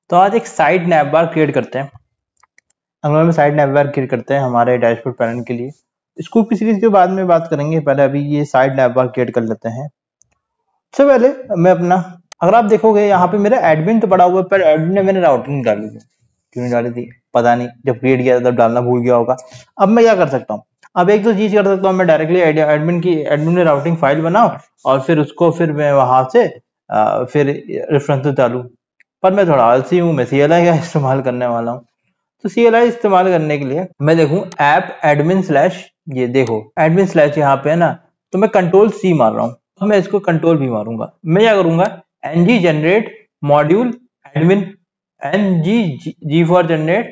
तो आज एक साइड नैव बार क्रिएट करते हैं। अगले में साइड नैव बार क्रिएट करते हैं हमारे डैशबोर्ड पैनल के लिए। स्कूप की सीरीज के बाद में बात करेंगे, पहले अभी ये साइड नैव बार क्रिएट कर लेते हैं। सबसे पहले मैं अपना, अगर आप देखोगे यहाँ पे मेरा एडमिन तो पड़ा हुआ है, पर एडमिन में मैंने राउटिंग डाली थी, क्यों नहीं डाली थी पता नहीं, जब क्रिएट किया तब डालना भूल गया होगा। अब मैं क्या कर सकता हूँ, अब एक तो चीज कर सकता हूँ, मैं डायरेक्टली एडमिन में राउटिंग फाइल बनाऊं और फिर उसको फिर मैं वहां से फिर रेफरेंस डालू। पर मैं थोड़ा आलसी हूँ, मैं CLI का इस्तेमाल करने वाला हूँ। तो CLI इस्तेमाल करने के लिए मैं देखूं ऐप एडमिन स्लैश, ये देखो एडमिन स्लैश यहाँ पे है ना, तो मैं Ctrl+C मार रहा हूँ। अब मैं इसको कंट्रोल भी मारूंगा। मैं क्या करूंगा, ng generate module admin, ng for generate,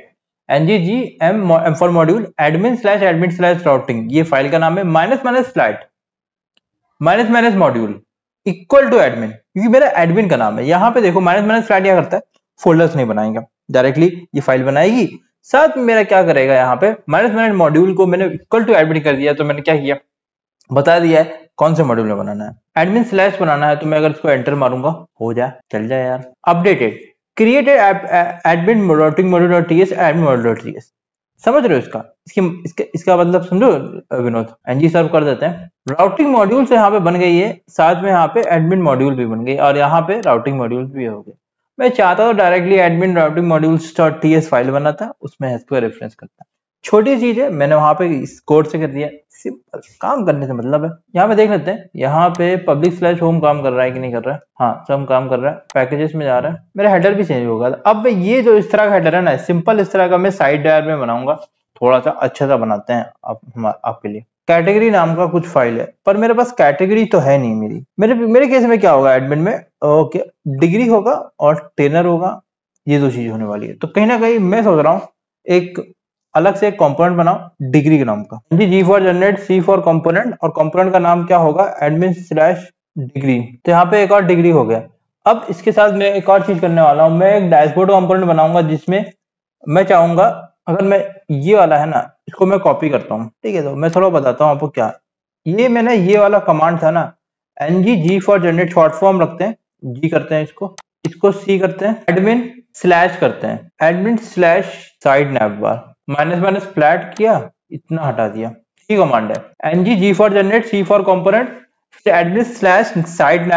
ng for module admin slash routing, ये फाइल का नाम है, minus flat minus module equal to admin, क्योंकि मेरा एडमिन का नाम है। यहाँ पे देखो माइनस फ्लैट क्या करता है, फोल्डर्स नहीं बनाएगा, डायरेक्टली ये फाइल बनाएगी। साथ में मेरा क्या करेगा, यहाँ पे माइनस मॉड्यूल को मैंने इक्वल टू एडमिन कर दिया, तो मैंने क्या किया बता दिया है कौन से मॉड्यूल में बनाना है। एडमिन स्लैश बनाना है, तो मैं अगर इसको एंटर मारूंगा हो जाए, चल जाए यार। अपडेटेड क्रिएटेड एडमिन राउटिंग मॉड्यूल.ts एडमिन मॉड्यूल.ts, समझ रहे हो इसका मतलब समझो विनोद। ng सर्व कर देते हैं, राउटिंग मॉड्यूल से यहाँ पे बन गई है, साथ में यहाँ पे एडमिन मॉड्यूल भी बन गई और यहाँ पे राउटिंग मॉड्यूल भी हो गए। मैं चाहता तो डायरेक्टली एडमिन राउटिंग मॉड्यूल्स.ts फाइल बनाता, उसमें इसको रेफरेंस करता। छोटी चीज है, मैंने वहां पे इस कोड से कर दिया, सिंपल काम करने से मतलब है। यहाँ पे देख लेते हैं, यहाँ पे पब्लिक स्लैश होम काम कर रहा है कि नहीं कर रहा है, हाँ सब काम कर रहा है, पैकेजेस में जा रहा है। मेरा हेडर भी चेंज होगा। अब ये जो इस तरह का हेडर है ना, सिंपल इस तरह का मैं साइड डायर में बनाऊंगा, थोड़ा सा अच्छा सा बनाते हैं आपके लिए। कैटेगरी नाम का कुछ फाइल है, पर मेरे पास कैटेगरी तो है नहीं मेरी। मेरे केस में क्या होगा, एडमिन में ओके डिग्री होगा और ट्रेनर होगा, ये दो चीज होने वाली है। तो कहीं ना कहीं मैं सोच रहा हूँ एक अलग से एक कंपोनेंट बनाओ डिग्री के नाम का, G for generate, C for component, और कंपोनेंट का नाम क्या होगा एडमिन स्लैश डिग्री। तो यहाँ पे एक और डिग्री हो गया। अब इसके साथ मैं एक और चीज करने वाला हूँ, मैं एक डैशबोर्ड कंपोनेंट बनाऊंगा, जिसमें मैं चाहूंगा अगर मैं ये वाला है ना, इसको मैं कॉपी करता हूँ, ठीक है। तो मैं थोड़ा बताता हूँ आपको क्या, ये मैंने ये वाला कमांड था ना, ng for generate, short form रखते हैं, जी करते हैं इसको सी करते हैं, एडमिन स्लैश करते हैं, admin slash side nav bar, minus flat किया, इतना हटा दिया, सी कमांड है। ng for generate, C for component, admin slash side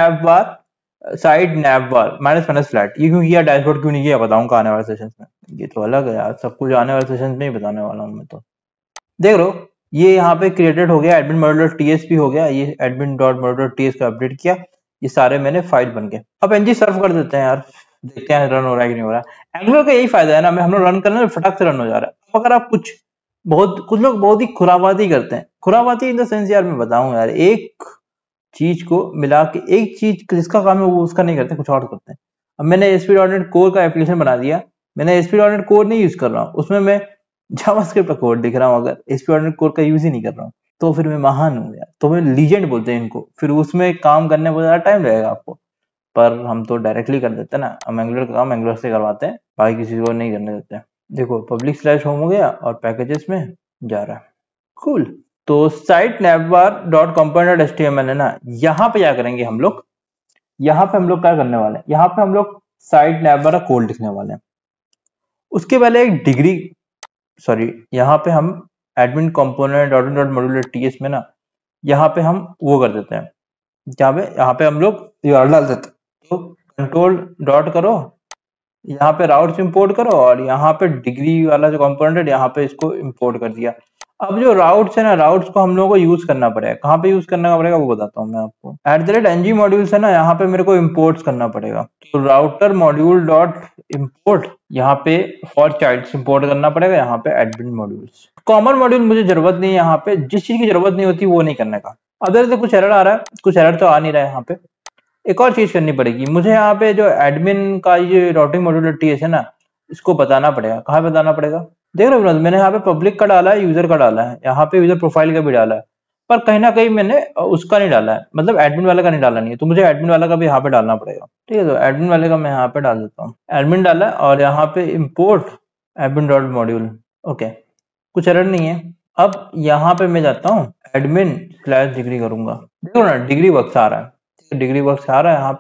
nav bar minus flat. ये क्यों किया, डैशबोर्ड क्यों नहीं किया बताऊंगा आने वाले सेशंस में। ये तो अलग है यार, सब कुछ आने वाले सेशंस में ही बताने वाला हूँ मैं। तो देख लो ये यहाँ पे क्रिएटेड हो गया, एडमिन मॉड्यूल.ts भी हो गया, ये admin.module.ts का अपडेट किया, ये सारे मैंने फाइल बन गए। अब ng सर्व कर देते हैं यार, देखते हैं रन हो रहा है कि नहीं हो रहा है। एंगुलर का यही फायदा है ना, हम लोग रन करना फटाक से रन हो जा रहा है। अगर आप कुछ लोग बहुत ही खुराबाती करते हैं, खुराबाती इन द सेंस यार, मैं बताऊं यार, एक चीज को मिला के, एक चीज जिसका काम है वो उसका नहीं करते, कुछ और करते हैं। अब मैंने ASP.NET Core का एप्लीकेशन बना दिया, मैंने ASP.NET Core नहीं यूज कर रहा हूँ, उसमें मैं जावास्क्रिप्ट का कोड दिख रहा हूँ, अगर ASP.NET Core का यूज ही नहीं कर रहा हूँ, तो फिर मैं महान हूँ यार, तो मैं लीजेंड बोलते हैं इनको। फिर उसमें काम करने में बहुत ज्यादा टाइम लगेगा आपको, पर हम तो डायरेक्टली कर देते हैं ना, हम एंगुलर का काम एंगुलर से करवाते हैं, बाकी किसी को नहीं करने देते हैं। देखो पब्लिक स्लैश होम हो गया और पैकेजेस में जा रहा है, कूल। तो site navbar dot component HTML है ना, यहाँ पे क्या करेंगे हम लोग, यहाँ पे हम लोग क्या करने वाले हैं, यहाँ पे हम लोग साइट नैवबार का कोड लिखने वाले हैं। उसके पहले एक डिग्री, सॉरी, यहाँ पे हम एडमिन कंपोनेंट .module.ts में ना, यहाँ पे हम वो कर देते हैं, यहाँ पे हम लोग URL डाल देते हैं। तो कंट्रोल डॉट करो, यहाँ पे राउट्स इंपोर्ट करो, और यहाँ पे डिग्री वाला जो कंपोनेंट है यहाँ पे इसको इंपोर्ट कर दिया। अब जो राउट्स है ना, राउट्स को हम लोगों को यूज करना पड़ेगा, कहाँ पे यूज करना पड़ेगा वो बताता हूँ मैं आपको। @ng मॉड्यूल्स है ना, यहाँ पे मेरे को इंपोर्ट्स करना पड़ेगा, तो राउटर मॉड्यूल डॉट इम्पोर्ट, यहाँ पे फॉर चाइल्ड्स इंपोर्ट करना पड़ेगा, यहाँ पे एडमिन मॉड्यूल्स। कॉमन मॉड्यूल मुझे जरूरत नहीं है, यहाँ पे जिस चीज की जरूरत नहीं होती वो नहीं करने का। अदर से कुछ एरर आ रहा है, कुछ एरर तो आ नहीं रहा है। यहाँ पे एक और चीज करनी पड़ेगी मुझे, यहाँ पे जो एडमिन का ये राउटिंग मॉड्यूल.ts है ना, इसको बताना पड़ेगा। कहाँ बताना पड़ेगा, देख रहे हो, मैंने यहाँ पे पब्लिक का डाला है, यूजर का डाला है, यहाँ पे यूजर प्रोफाइल का भी डाला है, पर कहीं ना कहीं मैंने उसका नहीं डाला है, मतलब एडमिन वाले का नहीं डाला नहीं है, तो मुझे एडमिन वाला का भी यहाँ पे डालना पड़ेगा। ठीक है, तो एडमिन वाले का मैं यहाँ पे डाल देता हूँ, एडमिन डाला, और यहाँ पे import admin dot module. Okay, कुछ एरर नहीं है। अब यहाँ पे मैं जाता हूँ एडमिन स्लैश डिग्री करूंगा, देखो ना डिग्री वर्क्स आ रहा है, डिग्री वर्क्स आ रहा है यहाँ पे,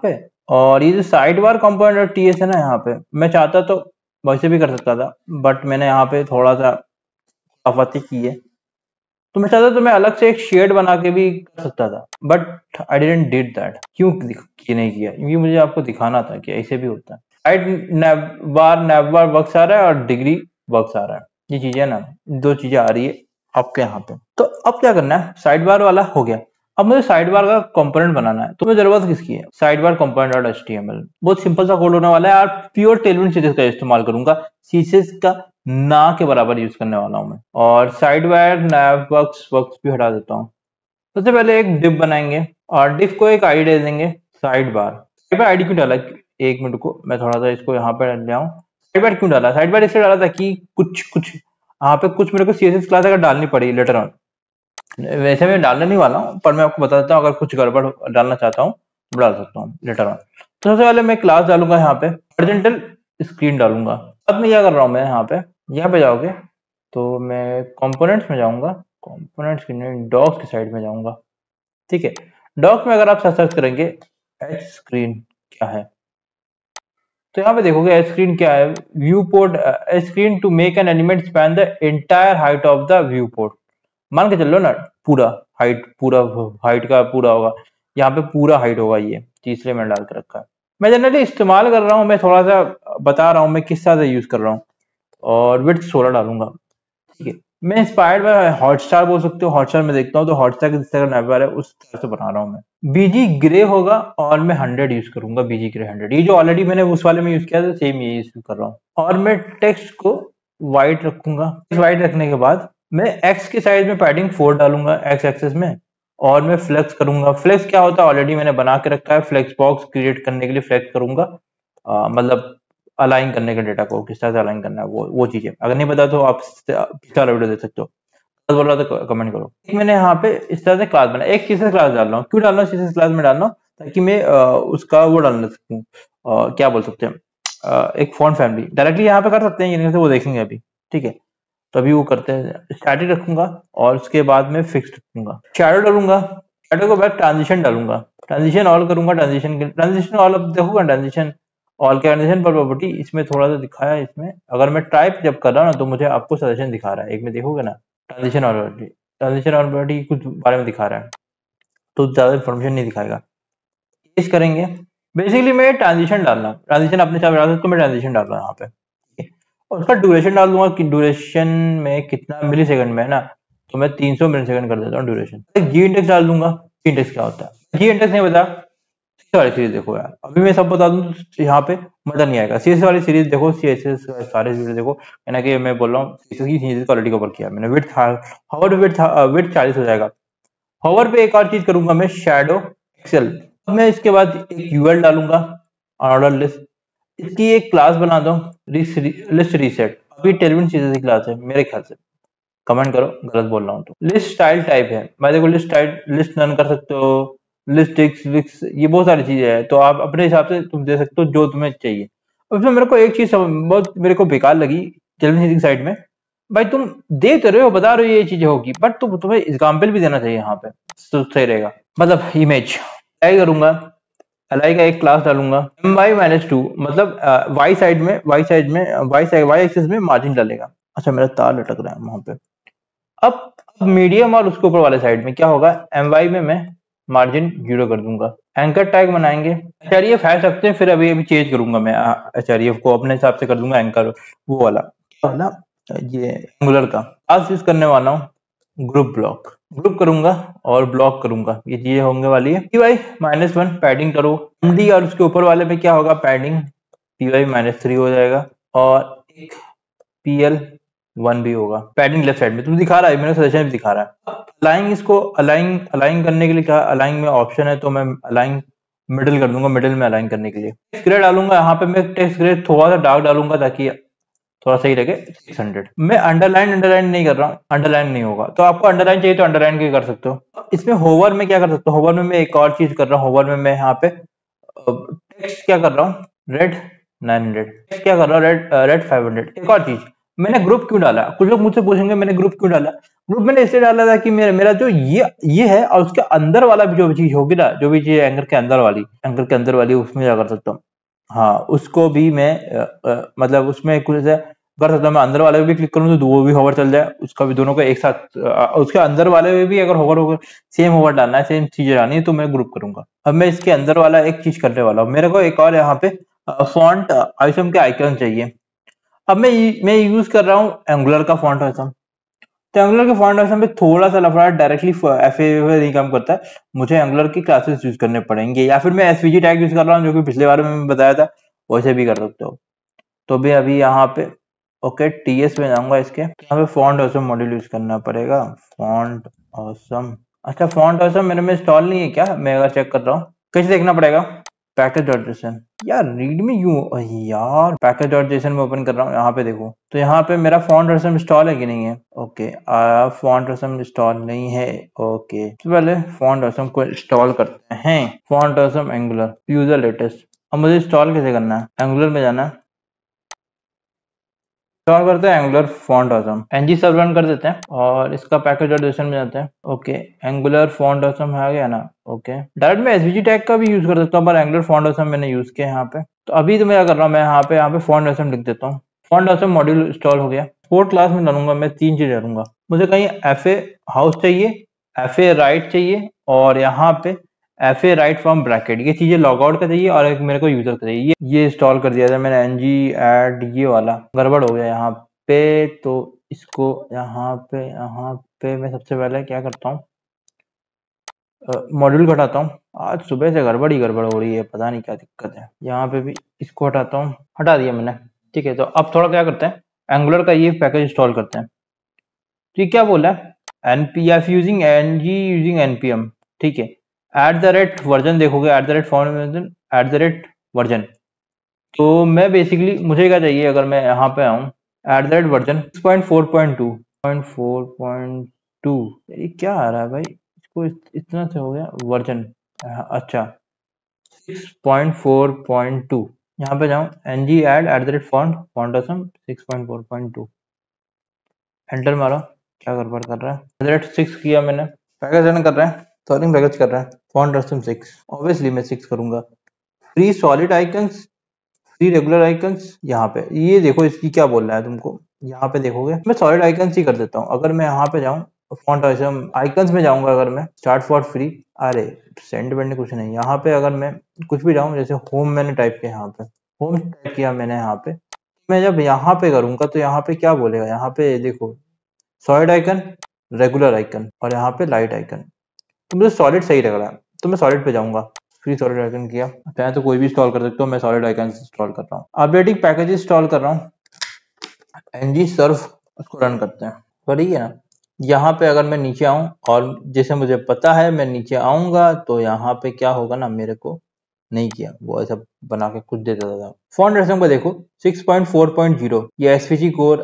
और ये जो साइड बार कंपोनेंट और टीएस है ना, यहाँ पे मैं चाहता तो वैसे भी कर सकता था, बट मैंने यहाँ पे थोड़ा सा आपत्ति की है। तो मैं चाहता तो मैं अलग से एक शेड बना के भी कर सकता था, but I didn't did that. क्यों नहीं किया? क्योंकि मुझे आपको दिखाना था कि ऐसे भी होता है। साइड नैव बार वर्क्स आ रहा है और डिग्री वर्क्स आ रहा है, ये चीजें ना, दो चीजें आ रही है आपके यहाँ पे। तो अब क्या करना है, साइड बार वाला हो गया। अब मुझे साइड बार का कंपोनेंट बनाना है, तो मुझे जरूरत किसकी है? Side bar component dot HTML. बहुत सिंपल सा कोड होने वाला है यार, प्योर टेलविंड सीरीज का इस्तेमाल करूंगा, सीरीज का ना के बराबर यूज करने वाला हूं मैं। और साइड बार नैव वर्क्स भी हटा देता हूँ। सबसे पहले एक डिव बनाएंगे और डिव को एक आईडी दे देंगे साइड बार आईडी क्यों डाला? एक मिनट को मैं थोड़ा सा इसको यहाँ पे ले आऊं। साइड बार क्यों डाला? साइड बार इसलिए डाला था कि कुछ यहाँ पे कुछ मेरे को सीएसएस क्लास अगर डालनी पड़ी लेटर ऑन, वैसे मैं डालने नहीं वाला हूँ, पर मैं आपको बता देता हूँ, अगर कुछ गड़बड़ डालना चाहता हूँ तो डाल सकता हूँ लेटर ऑन। तो सबसे पहले मैं क्लास डालूंगा यहाँ पे हॉरिजॉन्टल स्क्रीन डालूंगा। अब मैं क्या कर रहा हूँ, मैं यहाँ पे जाओगे तो मैं कंपोनेंट्स में जाऊंगा, कंपोनेंट्स की नहीं, डॉक्स की साइड में जाऊंगा। ठीक है, डॉक्स में अगर आप सर्च करेंगे एच स्क्रीन क्या है, तो यहाँ पे देखोगे एच स्क्रीन क्या है, view port H screen to make an element span the entire height of the view port. मान के चल लो ना, पूरा हाइट का पूरा होगा, यहाँ पे पूरा हाइट होगा, ये तीसरे में डाल के रखा है। मैं जनरली इस्तेमाल कर रहा हूँ, मैं थोड़ा सा बता रहा हूँ मैं किस तरह से यूज कर रहा हूँ। और विड्थ 16 डालूंगा। ठीक है, मैं इंस्पायर्ड बाय हॉटस्टार बोल सकते हो, हॉटस्टार में देखता हूँ तो हॉटस्टार के जिस तरह नैवर है उस तरह से बना रहा हूँ मैं। बीजी ग्रे होगा और मैं 100 यूज करूंगा, बीजी ग्रे 100। ये जो ऑलरेडी मैंने उस वाले में यूज किया था सेम ये यूज कर रहा हूँ। और मैं टेक्स्ट को व्हाइट रखूंगा। व्हाइट रखने के बाद मैं एक्स के साइज में पैडिंग 4 डालूंगा एक्स एक्सेस में, और मैं फ्लेक्स करूंगा। फ्लेक्स क्या होता है ऑलरेडी मैंने बना के रखा है, फ्लेक्स बॉक्स क्रिएट करने के लिए फ्लेक्स करूंगा, मतलब अलाइन करने के डेटा को किस तरह से अलाइन करना है वो चीजें। अगर नहीं पता तो आप पिछला वाला वीडियो देख सकते हो, बोल रहा था कमेंट करो। एक मैंने यहाँ पे इस तरह से क्लास बना, एक सीएसएस क्लास डाल रहा हूँ। क्यों डाल रहा हूँ सीएसएस क्लास में डाल रहा हूँ? ताकि मैं उसका वो डाल सकूँ, क्या बोल सकते हैं, एक फॉन्ट फैमिली डायरेक्टली यहाँ पे कर सकते हैं, ये वो देखेंगे अभी। ठीक है, तो अभी वो करते हैं, स्टैटिक रखूंगा और उसके बाद में फिक्स रखूंगा। शैडो डालूंगा, शैडो के बाद ट्रांजिशन डालूंगा, ट्रांजिशन ऑल करूंगा। ट्रांजिशन ऑल अब देखोगा, ट्रांजिशन ऑल के ट्रांजिशन पर प्रॉपर्टी इसमें थोड़ा सा दिखाया है। इसमें अगर मैं टाइप जब कर रहा हूँ ना तो मुझे आपको सजेशन दिखा रहा है, एक में देखोगे ना ट्रांजिशन ऑल प्रॉपर्टी कुछ बारे में दिखा रहा है, तो ज्यादा इन्फॉर्मेशन नहीं दिखाएगा। इस करेंगे, बेसिकली मैं ट्रांजिशन डाल रहा हूँ, ट्रांजिशन अपने साथ डाल सकते, मैं ट्रांजिशन डाल रहा हूँ यहाँ पे। और उसका ड्यूरेशन डाल दूंगा कि ड्यूरेशन में कितना मिली सेकंड में है ना, तो मैं 300 मिली सेकंड कर देता हूँ ड्यूरेशन। जी इंडेक्स डाल दूंगा। जी इंडेक्स क्या होता है? जी इंडेक्स नहीं बता, वाली सीरीज देखो यार, अभी मैं सब बता दूं तो यहाँ पे मजा नहीं आएगा। सीएसएस वाली सीरीज देखो, सीएसएस सारे वीडियो देखो, है ना, कि मैं बोल रहा हूँ सीएसएस की सीरीज को ऑलरेडी कवर किया मैंने। विड्थ 40 हो जाएगा। हॉवर पे एक और चीज करूंगा मैं, शैडो एक्सेल। अब मैं इसके बाद एक यूएल डालूंगा, ऑर्डर लिस्ट। इसकी एक क्लास बना दो, लिस्ट रीसेट। अभी टेलविन सीरीज की क्लास है मेरे ख्याल से, कमेंट करो गलत बोल रहा हूँ तो। लिस्ट स्टाइल टाइप है, मैं देखो लिस्ट रन कर सकते हो, लिस्ट ये बहुत सारी चीजें हैं, तो आप अपने हिसाब से तुम दे सकते हो जो तुम्हें चाहिए। उसमें मेरे को एक चीज बहुत मेरे को बेकार लगी टेलविन साइड में, भाई तुम दे तो रहे हो, बता रहे हो ये चीजें होगी, बट तुम्हें एग्जाम्पल भी देना चाहिए यहाँ पे, तो सही रहेगा। मतलब इमेज अलाई करूंगा, अलाई का एक क्लास डालूंगा, my-2, मतलब वाई एक्सिस में मार्जिन डालेगा। अच्छा मेरा तार लटक रहा है वहां पे। अब मीडियम और उसके ऊपर वाले साइड में क्या होगा, my में मैं मार्जिन 0 कर दूंगा। एंकर टैग बनाएंगे, एचआरईएफ है सकते हैं, फिर अभी चेंज करूंगा मैं एचआरईएफ को अपने हिसाब से कर दूंगा। एंकर वो वाला ये एंगुलर का आज यूज करने वाला हूँ। ग्रुप करूंगा और ब्लॉक करूंगा, ये चीजें होंगे वाली है। py-1 पैडिंग करो, md और उसके ऊपर वाले में क्या होगा, पैडिंग py-3 हो जाएगा, और एक pl1 भी होगा। पैडिंग लेफ्ट साइड में तुम दिखा रहा है, मेरा सजेशन भी दिखा रहा है। अलाइन इसको अलाइन करने के लिए क्या अलाइन में ऑप्शन है, तो मैं अलाइन मिडिल कर दूंगा, मिडिल में अलाइन करने के लिए टेक्स्ट ग्रे डालूंगा। यहाँ पे मैं टेक्स्ट ग्रे थोड़ा सा डार्क डालूंगा ताकि थोड़ा सही लगे। 600 मैं अंडरलाइन नहीं कर रहा हूँ, अंडरलाइन नहीं होगा, तो आपको अंडरलाइन चाहिए तो अंडरलाइन के कर सकते हो। इसमें होवर में क्या कर सकते हो, होवर में मैं एक और चीज कर रहा हूँ। होवर में मैं यहाँ पे टेक्स्ट क्या कर रहा हूँ, रेड 900, क्या कर रहा हूँ, रेड 500। एक और चीज मैंने ग्रुप क्यों डाला? कुछ लोग मुझसे पूछेंगे मैंने ग्रुप क्यों डाला? ग्रुप मैंने इसलिए डाला था कि मेरा जो ये है और उसके अंदर वाला भी जो चीज होगी ना, जो भी चीज एंकर के अंदर वाली उसमें क्या कर सकता हूँ। हाँ, उसको भी मैं मतलब उसमें कुछ ऐसा कर सकता हूँ। मैं अंदर वाले पे भी क्लिक करूँ तो वो भी होवर चल जाए, उसका भी दोनों का एक साथ उसके अंदर वाले में भी अगर होवर होकर सेम होवर डालना है, सेम चीजें डालनी है तो मैं ग्रुप करूंगा। अब मैं इसके अंदर वाला एक चीज करने वाला हूँ। मेरे को एक और यहाँ पे फॉन्ट आइटम के आइकन चाहिए। अब मैं यूज कर रहा हूँ एंगुलर का फॉन्ट आइटम। तो एंगुलर के फॉन्ट आइटम पे थोड़ा सा लफड़ा डायरेक्टली एफए नहीं काम करता है, मुझे एंगुलर की क्लासेस यूज करने पड़ेंगे, या फिर मैं एसवीजी टैग यूज कर रहा हूँ जो कि पिछले बार में मैंने बताया था, वैसे भी कर सकते हो। तो भी अभी यहाँ पे ओके टीएस में जाऊंगा, इसके यहाँ पे फॉन्ट ऑसम मॉड्यूल यूज करना पड़ेगा। फॉन्ट ऑसम, अच्छा फॉन्ट ऑसम मेरे में इंस्टॉल नहीं है क्या? मैं अगर चेक कर रहा हूँ, कैसे देखना पड़ेगा? पैकेज डॉट जेसन, यार रीडमी यू, यार पैकेज डॉट जेसन में ओपन कर रहा हूँ, यहाँ पे देखो तो यहाँ पे मेरा फॉन्ट ऑसम इंस्टॉल है कि नहीं है? ओके फॉन्ट ऑसम इंस्टॉल नहीं है। ओके तो पहले फॉन्ट ऑसम को इंस्टॉल करते हैं। Font awesome Angular user latest. अब मुझे इंस्टॉल कैसे करना है? एंगुलर में जाना है, इंस्टॉल करते हैं एंगुलर फॉन्ट ऑसम, एनजी सब रन कर देते हैं और इसका पैकेज डॉट जेसन में जाते हैं। ओके एंगुलर फॉन्ट ऑसम आ गया ना। ओके डायरेक्ट मैं एसवीजी टैग का भी यूज कर सकता हूँ, पर एंगुलर फॉन्ट ऑसम मैंने यूज किया यहाँ पे। तो अभी तो मैं क्या कर रहा हूँ, मैं यहाँ पे फॉन्ट ऑसम लिख देता हूँ। फॉन्ट ऑसम मॉड्यूल इंस्टॉल हो गया। स्पोर्ट क्लास में डालूंगा मैं 3 चीज डालूंगा। मुझे कहीं एफए हाउस चाहिए, एफए राइट चाहिए, और यहाँ पे एफए राइट फ्रॉम ब्रैकेट, ये चीजें लॉग आउट का चाहिए और एक मेरे को यूजर का चाहिए। ये इंस्टॉल कर दिया था मैंने एनजी एड, ये वाला गड़बड़ हो गया यहाँ पे, तो इसको यहाँ पे मैं सबसे पहले क्या करता हूँ, मॉड्यूल को हटाता हूँ। आज सुबह से गड़बड़ ही गड़बड़ हो रही है, पता नहीं क्या दिक्कत है। यहाँ पे भी इसको हटाता हूँ, हटा दिया मैंने। ठीक है, तो अब थोड़ा क्या करते हैं, एंगुलर का ये पैकेज इंस्टॉल करते हैं। तो ये क्या बोला है, NPF using NG using NPM. ठीक है, एट द रेट वर्जन देखोगे, at the rate form version, at the rate version. तो मैं बेसिकली मुझे क्या चाहिए, अगर मैं यहाँ पे आऊँ एट द रेट वर्जन 6.4.2 ये क्या आ रहा है भाई, इसको इतना से हो गया वर्जन। अच्छा 6.4.2, यहाँ पे जाऊँ NG at the rate font awesome 6.4.2, enter मारा, क्या गड़बड़ कर रहा है? एट द रेट 6 किया मैंने, पैकेज रन कर रहा है, सॉरी पैकेज कर रहा है, फॉन्ट ऑसम 6, ऑब्वियसली मैं 6 करूंगा। Free solid icons, free regular icons, यहाँ पे ये देखो इसकी क्या बोल रहा है तुमको, यहाँ पे देखोगे मैं सॉलिड आइकन्स ही कर देता हूँ। अगर मैं यहाँ पे जाऊँ फॉन्ट आइटम आइकन्स में जाऊंगा, अगर मैं स्टार्ट फॉर फ्री, अरे सेंड वेंड कुछ नहीं, यहाँ पे अगर मैं कुछ भी जाऊँ, जैसे होम मैंने टाइप किया, यहाँ पे होम टाइप किया मैंने, यहाँ पे मैं जब यहाँ पे करूंगा तो यहाँ पे क्या बोलेगा, यहाँ पे देखो सॉलिड आइकन, रेगुलर आइकन और यहाँ पे लाइट आइकन। तो मुझे सॉलिड सही लग रहा है तो मैं सॉलिड पे जाऊंगा। फ्री सॉलिड आइकन किया, चाहे तो कोई भी इंस्टॉल कर सकते हो, मैं सॉलिड आइकन इंस्टॉल कर रहा हूँ। अपडेटिंग पैकेज इंस्टॉल कर रहा हूँ, एनजी सर्व, उसको रन करते हैं। बढ़िया है ना। यहाँ पे अगर मैं नीचे आऊँ और जैसे मुझे पता है मैं नीचे आऊंगा तो यहाँ पे क्या होगा ना, मेरे को नहीं किया वो ऐसा बना के कुछ देता था। फॉन्ट रेसम को देखो 6.4.0, ये एसवीजी कोर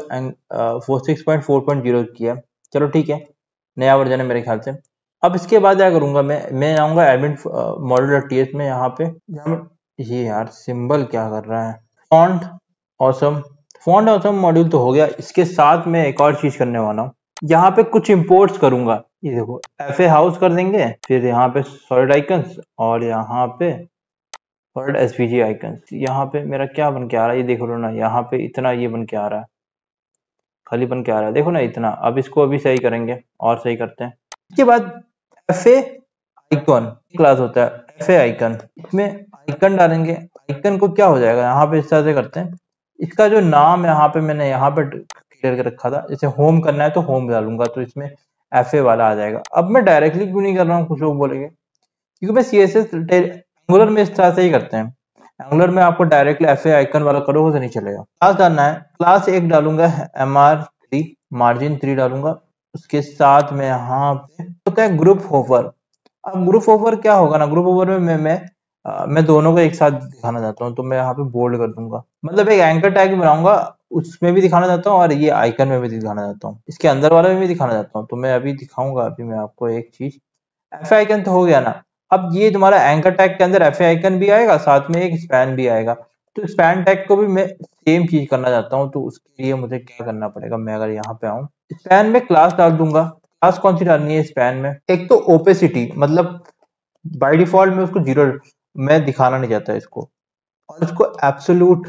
6.4.0 किया। चलो ठीक है, नया वर्जन है मेरे ख्याल से। अब इसके बाद क्या करूंगा, मैं आऊंगा एडमिन मॉड्यूल.ts में, यहाँ पे ये यार सिंबल क्या कर रहा है, font awesome, font awesome module तो हो गया। इसके साथ मैं एक और चीज करने वाला हूँ, यहाँ पे कुछ इंपोर्ट्स करूंगा। ये देखो एफए हाउस कर देंगे, फिर यहाँ पे सॉलिड आइकन्स और यहाँ पे सॉलिड एसवीजी आइकन्स। यहाँ पे मेरा क्या बन के आ रहा है, ये देख लो ना, यहाँ पे इतना ये बन के आ रहा है, खाली बन के आ रहा है, देखो ना इतना। अब इसको अभी सही करेंगे और सही करते हैं। इसके बाद एफए आइकन क्लास होता है, एफए आइकन, इसमें आइकन डालेंगे। आइकन को क्या हो जाएगा, यहाँ पे इस तरह से करते हैं, इसका जो नाम यहाँ पे मैंने यहाँ पे क्लियर कर रखा था, जैसे होम करना है तो होम डालूंगा तो इसमें एफए वाला आ जाएगा। अब मैं डायरेक्टली क्यों नहीं कर रहा हूँ, कुछ लोग बोलेंगे, क्योंकि मैं सीएसएस एंगुलर में इस तरह से ही करते हैं। एंगुलर में आपको डायरेक्टली एफए आइकन वाला करोगे तो नहीं चलेगा। क्लास डालना है, क्लास एक डालूंगा mr3, मार्जिन 3 डालूंगा। उसके साथ में यहाँ पे होता है ग्रुप होवर। अब ग्रुप ओवर क्या होगा ना, ग्रुप ओवर में मैं दोनों को एक साथ दिखाना चाहता हूँ, तो मैं यहाँ पे बोल्ड कर दूंगा, मतलब एक एंकर टैग बनाऊंगा, उसमें भी दिखाना चाहता हूँ और ये आइकन में भी दिखाना चाहता हूँ, इसके अंदर वाले में भी दिखाना चाहता हूँ। तो मैं अभी दिखाऊंगा, अभी मैं आपको एक चीज, एफ आइकन तो हो गया ना। अब ये तुम्हारा एंकर टैग के अंदर एफ आइकन भी आएगा, साथ में एक स्पैन भी आएगा। तो स्पैन टैग को भी मैं सेम चीज करना चाहता हूँ, तो उसके लिए मुझे क्या करना पड़ेगा, मैं अगर यहाँ पे आऊँ, स्पैन में क्लास डाल दूंगा। क्लास कौन सी डालनी है स्पैन में? एक तो ओपेसिटी, मतलब बाय डिफॉल्ट में उसको 0 मैं दिखाना नहीं चाहता इसको, और इसको एब्सोल्यूट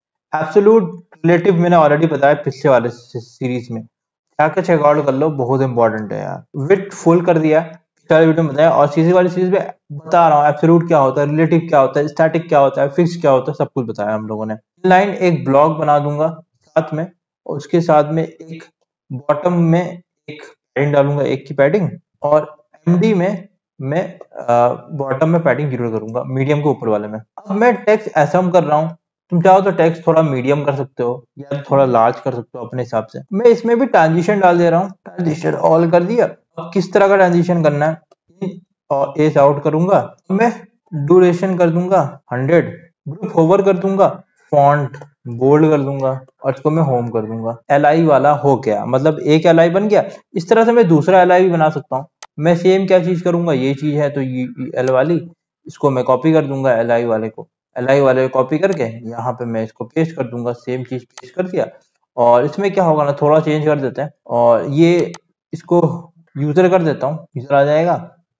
रिलेटिव मैंने ऑलरेडी बताया पिछले वाले सीरीज में, जाके चेकआउट कर लो, बहुत इंपॉर्टेंट है यार। विड्थ फुल कर दिया पिछले वीडियो में बताया, और सीरीज वाली सीरीज में बता रहा हूँ एब्सोल्यूट क्या होता है, रिलेटिव क्या होता है, स्टैटिक क्या होता है, फिक्स क्या होता है, सब कुछ बताया हम लोगों ने। लाइन एक ब्लॉक बना दूंगा साथ में, और उसके साथ में एक बॉटम में एक पैडिंग डालूंगा, एक की पैडिंग, और एमडी में मैं बॉटम में पैडिंग 0 करूंगा, मीडियम के ऊपर वाले में। अब मैं टेक्स्ट ऐसा कर रहा हूँ, तुम चाहो तो टेक्स्ट थोड़ा मीडियम कर सकते हो या थोड़ा लार्ज कर सकते हो अपने हिसाब से। मैं इसमें भी ट्रांजिशन डाल दे रहा हूँ, ट्रांजिशन ऑल कर दिया। अब किस तरह का ट्रांजिशन करना है, और एस आउट करूंगा, मैं ड्यूरेशन कर दूंगा 100, ग्रुप होवर कर दूंगा, फॉन्ट बोल्ड कर दूंगा, और इसको मैं होम कर दूंगा। एल वाला हो गया, मतलब एक एल बन गया। इस तरह से मैं दूसरा एल भी बना सकता हूँ। मैं सेम क्या चीज करूंगा, ये चीज है तो ये एल वाली, इसको मैं कॉपी कर दूंगा एल वाले को, एल वाले को कॉपी करके यहाँ पे मैं इसको पेस्ट कर दूंगा, सेम चीज पेस्ट कर दिया। और इसमें क्या होगा ना, थोड़ा चेंज कर देते हैं, और ये इसको यूजर कर देता हूँ, यूजर आ जाएगा।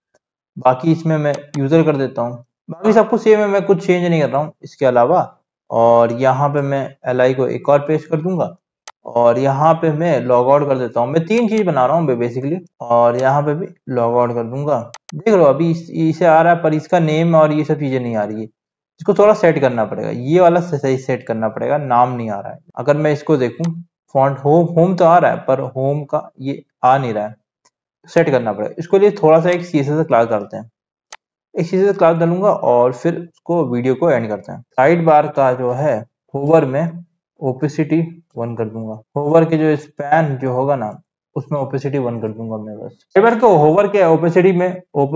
बाकी इसमें मैं यूजर कर देता हूँ, बाकी सब कुछ सेम है, मैं कुछ चेंज नहीं कर रहा हूँ इसके अलावा। और यहाँ पे मैं एल को एक और पेस्ट कर दूंगा, और यहाँ पे मैं लॉग आउट कर देता हूँ। मैं 3 चीज बना रहा हूँ बेसिकली, और यहाँ पे भी लॉग आउट कर दूंगा। देख लो अभी इसे आ रहा है, पर इसका नेम और ये सब चीजें नहीं आ रही है, इसको थोड़ा सेट करना पड़ेगा, ये वाला सही सेट करना पड़ेगा, नाम नहीं आ रहा है। अगर मैं इसको देखूं, फॉन्ट होम तो आ रहा है, पर होम का ये आ नहीं रहा है, सेट करना पड़ेगा। इसके लिए थोड़ा सा एक सीएसएस क्लास डालते हैं, एक सीएसएस क्लास डालूंगा, और फिर उसको वीडियो को एंड करते हैं। साइड बार का जो है होवर में ओपेसिटी 1 कर दूंगा, होवर के जो स्पैन जो होगा ना उसमें ओपेसिटी 1 कर दूंगा मैं बस। साइड बार को होवर के ओपेसिटी में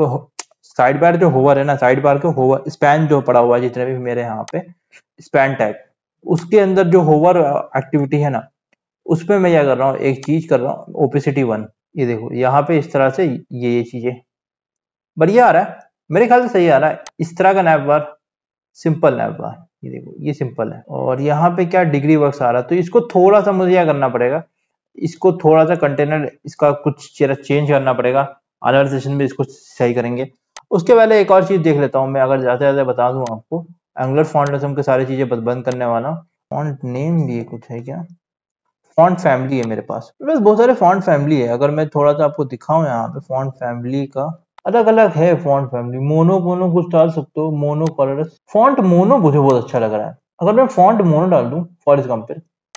साइड बार जो होवर है ना, साइड बार के होवर स्पैन जो पड़ा हुआ है जितने भी मेरे यहाँ पे स्पैन टैग, उसके अंदर जो होवर एक्टिविटी है ना, उसमें मैं क्या कर रहा हूँ, एक चीज कर रहा हूँ ओपेसिटी 1। ये देखो यहाँ पे इस तरह से ये चीजें बढ़िया आ रहा है, मेरे ख्याल से सही आ रहा है। इस तरह का nav bar, simple nav bar, ये देखो ये सिंपल है। और यहाँ पे क्या डिग्री वर्क्स आ रहा है, तो इसको थोड़ा सा मुझे क्या करना पड़ेगा, इसको थोड़ा सा कंटेनर इसका कुछ चेंज करना पड़ेगा, अदर सेशन में इसको सही करेंगे। उसके पहले एक और चीज देख लेता हूँ मैं, अगर ज्यादा ज्यादा बता दूं आपको, एंगुलर फॉन्ट के सारी चीजें बंद करने वाला। फॉन्ट नेम भी कुछ है क्या, फॉन्ट फैमिली है मेरे पास बहुत सारे फॉन्ट फैमिली है। अगर मैं थोड़ा सा आपको दिखाऊं यहाँ पे, फॉन्ट फैमिली का अलग अलग है फॉन्ट फैमिली, मोनो मोनो कुछ डाल सकते हो, मोनो कलर्स, फॉन्ट मोनो मुझे बहुत अच्छा लग रहा है। अगर मैं फॉन्ट मोनो डाल दूं फॉर एग्जाम्पल,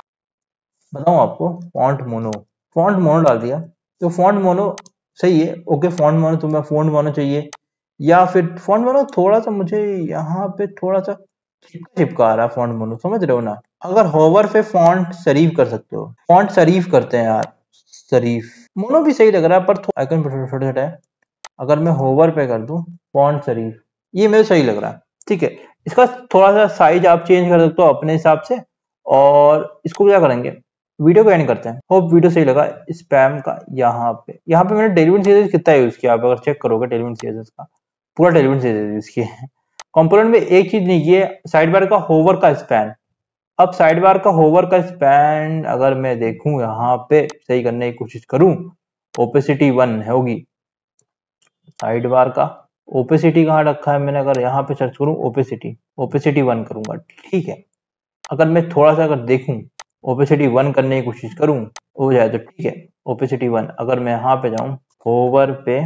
बताऊं आपको, फॉन्ट मोनो डाल दिया, तो फॉन्ट मोनो सही है, ओके। फॉन्ट मोनो तुम्हें फॉन्ट मोनो चाहिए, या फिर फॉन्ट मोनो थोड़ा सा मुझे यहाँ पे थोड़ा सा चिपका चिपका आ रहा है फॉन्ट मोनो, समझ रहे हो ना। अगर होवर पे फॉन्ट शरीफ कर सकते हो, फॉन्ट शरीफ करते हैं यार, शरीफ मोनो भी सही लग रहा है, पर आइकन छोटा छोटा है। अगर मैं होवर पे कर दूं फॉन्ट शरीफ, ये मेरे सही लग रहा है, ठीक है। इसका थोड़ा सा साइज आप चेंज कर सकते हो अपने हिसाब से। और इसको क्या करेंगे, वीडियो को एंड करते हैं। होप वीडियो सही लगा। स्पैम का यहाँ पे मैंने टेलविन सीरीज कितना यूज किया, आप अगर चेक करोगे टेलविन सीरीज का, पूरा टेलविन सीरीज यूज किया है। कंपोनेंट में एक चीज नहीं, ये साइड बार का होवर का स्पैन। अब साइड बार का होवर का स्पैन अगर मैं देखूं यहाँ पे सही करने की कोशिश करूं, ओपेसिटी 1 होगी साइड बार का। ओपेसिटी कहाँ रखा है मैंने, अगर यहाँ पे सर्च करूं ओपेसिटी 1 करूंगा, ठीक है। अगर मैं थोड़ा सा अगर देखूं, ओपेसिटी 1 करने की कोशिश करूं, हो जाए तो ठीक है, ओपेसिटी 1। अगर मैं यहाँ पे जाऊं होवर पे,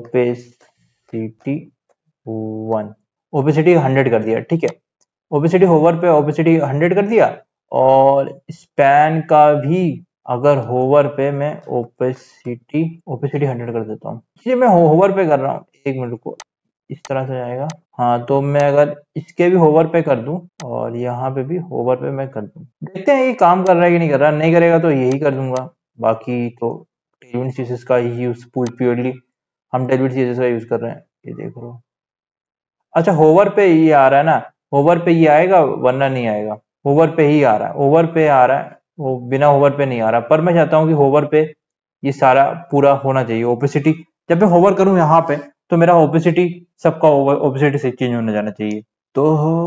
ओपेसिटी 1, ओपेसिटी 100 कर दिया, ठीक है। ओपेसिटी होवर पे ओपेसिटी 100 कर दिया, और स्पैन का भी अगर होवर पे मैं ओपेसिटी 100 कर देता हूँ, इसलिए मैं होवर पे कर रहा हूँ। एक मिनट को, इस तरह से जाएगा। हाँ, तो मैं अगर इसके भी होवर पे कर दूं, और यहाँ पे भी होवर पे मैं कर दूं, देखते हैं ये काम कर रहा है कि नहीं कर रहा। नहीं करेगा तो यही कर दूंगा। बाकी तो टेलविन सीरीज का ही यूज प्योरली हम टेलविन सीरीज का यूज कर रहे हैं, ये देख लो। अच्छा, होवर पे ये आ रहा है ना, होवर पे ये आएगा वरना नहीं आएगा। होवर पे ही आ रहा है, ओवर पे आ रहा है, वो बिना होवर पे नहीं आ रहा। पर मैं चाहता हूँ कि होवर पे ये सारा पूरा होना चाहिए। ओपेसिटी जब मैं होवर करूँ यहाँ पे, तो मेरा ओपेसिटी सबका ओपेसिटी से चेंज होने जाना चाहिए। तो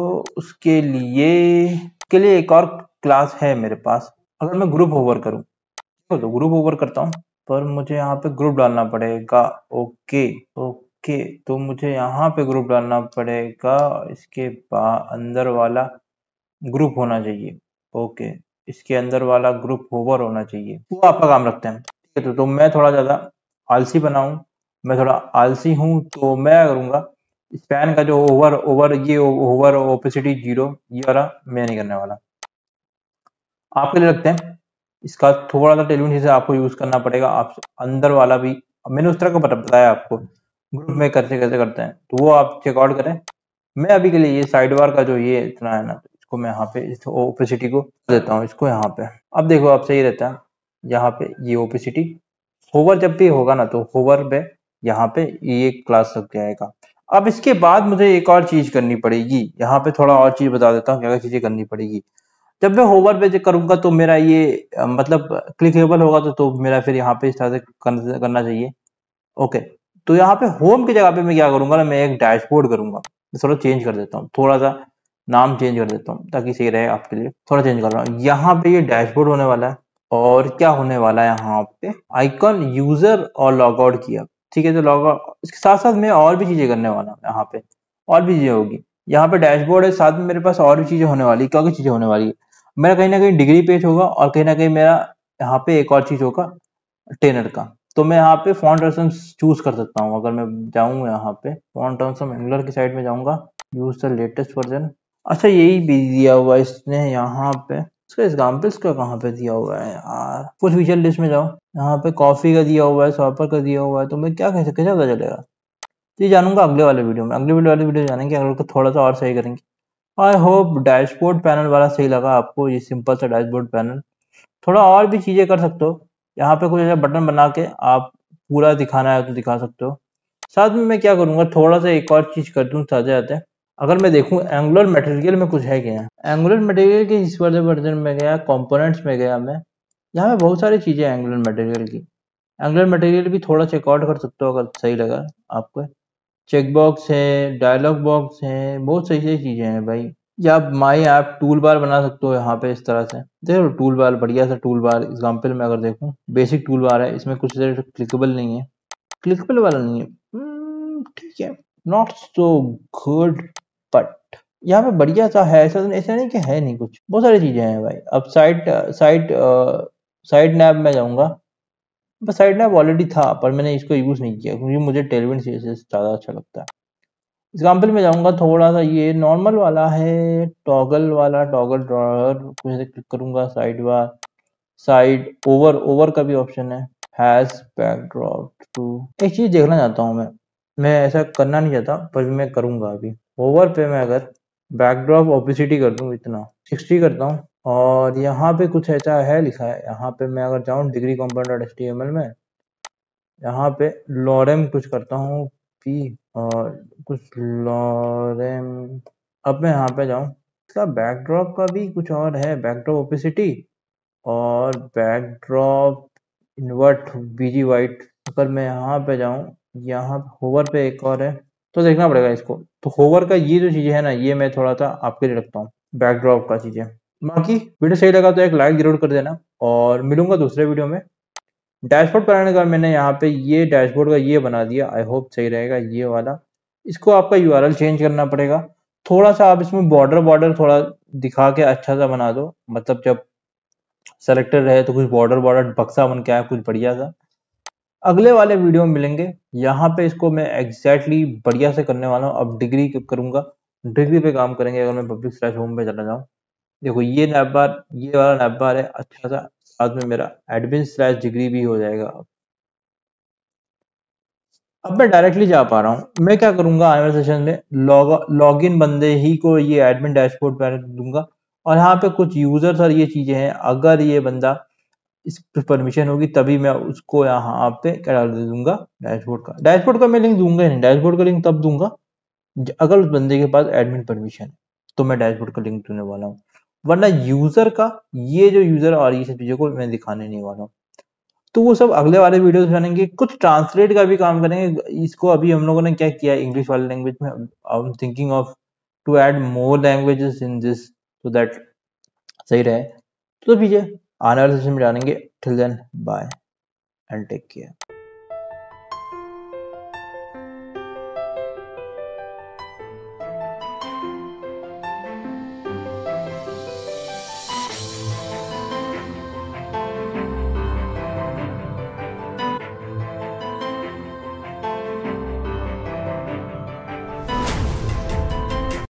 उसके लिए एक और क्लास है मेरे पास। अगर मैं ग्रुप ओवर करूँ तो ग्रुप ओवर करता हूँ, पर मुझे यहाँ पे ग्रुप डालना पड़ेगा। ओके ओके, तो मुझे यहाँ पे ग्रुप डालना पड़ेगा। इसके अंदर वाला ग्रुप होना चाहिए। ओके, इसके अंदर वाला ग्रुप ओवर होना चाहिए, वो आपका काम रखते हैं। ठीक है, तो मैं थोड़ा ज्यादा आलसी बनाऊं, मैं थोड़ा आलसी हूं, तो मैं करूंगा स्पैन का जो ओवर ओवर ये ओवर ओपेसिटी 0 ये वाला मैं नहीं करने वाला, आपके लिए रखते हैं। इसका थोड़ा सा टेलीविजन से आपको यूज करना पड़ेगा। आप अंदर वाला भी मैंने उस तरह का बताया आपको, ग्रुप में कैसे कैसे करते हैं, तो वो आप चेकआउट करें। मैं अभी के लिए ये साइड बार का जो ये इतना है ना, तो इसको मैं यहाँ पे इस ओपेसिटी को देता हूँ इसको यहाँ पे। अब देखो आप सही रहता है यहाँ पे ये ओपेसिटी। होवर जब भी होगा ना, तो होवर पे यहाँ पे ये क्लास लग जाएगा। अब इसके बाद मुझे एक और चीज करनी पड़ेगी, यहाँ पे थोड़ा और चीज बता देता हूँ क्या क्या चीजें करनी पड़ेगी। जब मैं होवर पे करूंगा तो मेरा ये मतलब क्लिकेबल होगा, तो मेरा फिर यहाँ पे इस तरह से करना चाहिए। ओके, तो यहाँ पे होम की जगह पे मैं क्या करूंगा ना, मैं एक डैशबोर्ड करूंगा। मैं थोड़ा चेंज कर देता हूँ, थोड़ा सा नाम चेंज कर देता हूँ ताकि सही रहे आपके लिए। थोड़ा चेंज कर रहा हूँ, यहाँ पे ये डैशबोर्ड होने वाला है। और क्या होने वाला है यहाँ पे, आइकॉन यूजर और लॉग आउट किया। ठीक है, तो लॉग आउट इसके साथ साथ मैं और भी चीजें करने वाला हूँ। यहाँ पे और भी चीजें होगी। यहाँ पे डैशबोर्ड है, साथ में मेरे पास और भी चीजें होने वाली। क्या क्या चीजें होने वाली है, मेरा कहीं ना कहीं डिग्री पेज होगा, और कहीं ना कहीं मेरा यहाँ पे एक और चीज होगा टेनर का। तो मैं यहाँ पे फॉन्ट रेफरेंस चूज कर सकता हूँ। अगर मैं जाऊँ यहाँ पे फॉन्ट रेफरेंस एंगुलर की साइड में जाऊंगा, यूज द लेटेस्ट वर्जन। अच्छा, यही भी दिया हुआ है इसने यहाँ पे। इसका एग्जाम्पल्स का कहाँ पे दिया हुआ है यार, कुछ फीचर लिस्ट में जाओ, यहाँ पे कॉफी का दिया हुआ है, शॉपर का दिया हुआ है, तो मैं क्या कैसे कैसे पता चलेगा। तो ये जानूंगा अगले वाले वीडियो में, अगले वाले वीडियो जानेंगे, अगले को थोड़ा सा और सही करेंगे। आई होप डैशबोर्ड पैनल वाला सही लगा आपको, ये सिंपल सा डैशबोर्ड पैनल। थोड़ा और भी चीजें कर सकते हो, यहाँ पे कुछ ऐसा बटन बना के आप पूरा दिखाना है तो दिखा सकते हो। साथ में मैं क्या करूंगा, थोड़ा सा एक और चीज कर दूं साथ जाते हैं। अगर मैं देखूं एंगुलर मटेरियल में कुछ है क्या, एंगुलर मटेरियल के इस वाले वर्जन में गया, कंपोनेंट्स में गया मैं, यहाँ पे बहुत सारी चीजें हैं एंगुलर मटेरियल की। एंगुलर मटेरियल भी थोड़ा चेकआउट कर सकते हो अगर सही लगा आपको। चेक बॉक्स है, डायलॉग बॉक्स है, बहुत सही सही चीजें हैं भाई। या आप माई ऐप टूल बार बना सकते हो यहाँ पे इस तरह से। देखो टूल बार, बढ़िया सा टूल बार। एग्जाम्पल में अगर देखूं, बेसिक टूल बार है, इसमें कुछ क्लिकेबल नहीं है, क्लिकेबल वाला नहीं है। ठीक है, नॉट सो गुड, बट यहाँ पे बढ़िया सा है। ऐसा ऐसा नहीं कि है नहीं, कुछ बहुत सारी चीजें हैं भाई। अब साइड नैब में जाऊंगा, बस साइड नैब ऑलरेडी था, पर मैंने इसको यूज नहीं किया क्योंकि मुझे टेलविन से ज्यादा अच्छा लगता है। एग्जाम्पल में जाऊंगा, थोड़ा सा ये नॉर्मल वाला है, टॉगल वाला, टॉगल ड्रॉअर कुछ क्लिक करूंगा, side bar, side over, over का भी ऑप्शन है, हैज बैकड्रॉप टू। एक चीज देखना चाहता हूँ मैं ऐसा करना नहीं चाहता पर भी मैं करूंगा अभी। ओवर पे मैं अगर बैकड्रॉप ओपेसिटी कर दूं इतना 60 करता हूँ, और यहाँ पे कुछ ऐसा है लिखा है, यहाँ पे मैं अगर जाऊँ डिग्री कंपोनेंट HTML में, यहाँ पे लॉरेम कुछ करता हूँ पी, और कुछ लॉरेम। अब मैं यहाँ पे जाऊँ, इसका बैकड्रॉप का भी कुछ और है, बैकड्रॉप ओपेसिटी और बैकड्रॉप इन्वर्ट बीजी वाइट। अगर मैं यहाँ पे जाऊँ, यहाँ होवर पे एक और है, तो देखना पड़ेगा इसको। तो होवर का ये जो चीजें है ना, ये मैं थोड़ा सा आपके लिए रखता हूँ, बैकड्रॉप का चीजें। बाकी वीडियो सही लगा तो एक लाइक जरूर कर देना, और मिलूंगा दूसरे वीडियो में। डैशबोर्ड बनाने का मैंने यहाँ पे ये डैशबोर्ड का ये बना दिया, आई होप सही रहेगा ये वाला। इसको आपका यूआरएल चेंज करना पड़ेगा थोड़ा सा। आप इसमें बॉर्डर बॉर्डर थोड़ा दिखा के अच्छा सा बना दो, मतलब जब सेलेक्टर रहे तो कुछ बॉर्डर बॉर्डर बक्सा बन के आए, कुछ बढ़िया सा। अगले वाले वीडियो में मिलेंगे, यहाँ पे इसको मैं एग्जैक्टली बढ़िया से करने वाला हूँ। अब डिग्री करूंगा, डिग्री पे काम करेंगे। अगर मैं public/home पे चला जाऊँ, देखो ये नैप बार, ये वाला नैप बार है अच्छा सा, साथ में मेरा admin/डिग्री भी हो जाएगा। अब मैं डायरेक्टली जा पा रहा हूँ। मैं क्या करूंगा, आने वाले सेशन में लॉग इन बंदे ही को ये एडमिन डैशबोर्ड पर दूंगा, और यहाँ पे कुछ यूजर्स और ये चीजें हैं, अगर ये बंदा इस पर परमिशन होगी तभी मैं उसको यहाँ पे क्या डाल दूंगा, डैशबोर्ड का मैं लिंक दूंगा ही नहीं। डैशबोर्ड का लिंक तब दूंगा अगर उस बंदे के पास एडमिन परमिशन है, तो मैं डैशबोर्ड का लिंक देने वाला हूँ। वरना यूजर का, ये जो यूजर और ये सब चीजों को मैं दिखाने नहीं वाला हूँ। तो वो सब अगले वाले वीडियोस बनेंगे। कुछ ट्रांसलेट का भी काम करेंगे। इसको अभी हम लोगों ने क्या किया, इंग्लिश वाले लैंग्वेज में I am thinking of to add more languages in this so that सही रहे। तो भैया आने वाले सेशन में जानेंगे। Till then bye and take care.